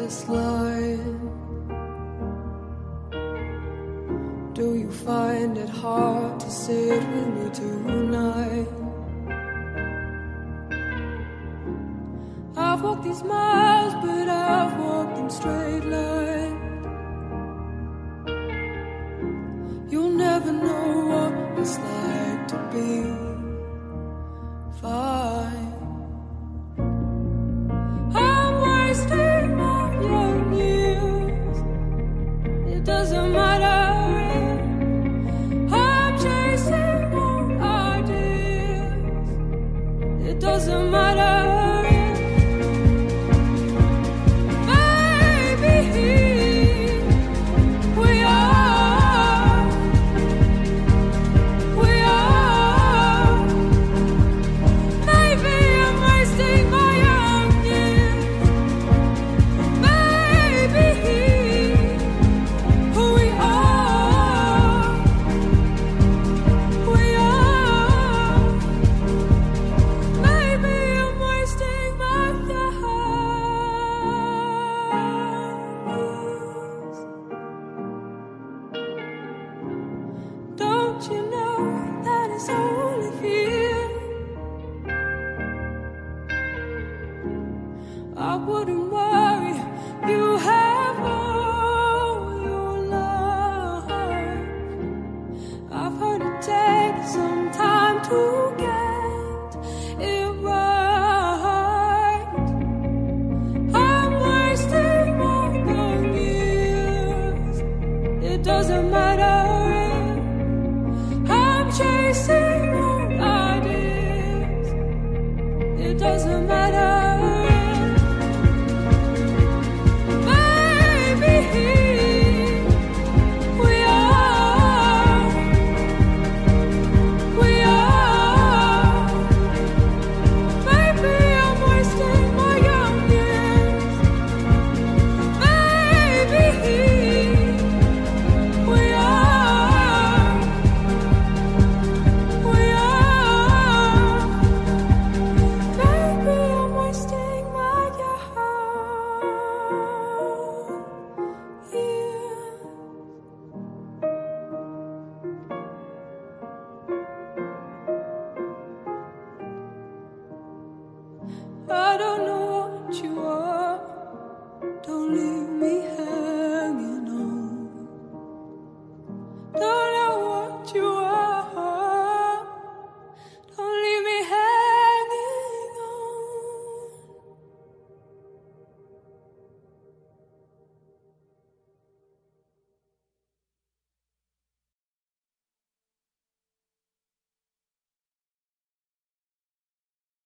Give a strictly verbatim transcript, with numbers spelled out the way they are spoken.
endless line. Do you find it hard to sit with me tonight? I've walked these miles, but I've walked in straight lines. You'll never know what it's like to be fine. I'm wasting my young years. It doesn't matter. I'm chasing old ideas. It doesn't matter. I wouldn't worry, you have all your life. I've heard it takes some time to get it right. I'm wasting my young years. It doesn't matter. I'm chasing old ideas. It doesn't matter. I don't know what you are. Don't leave me hanging.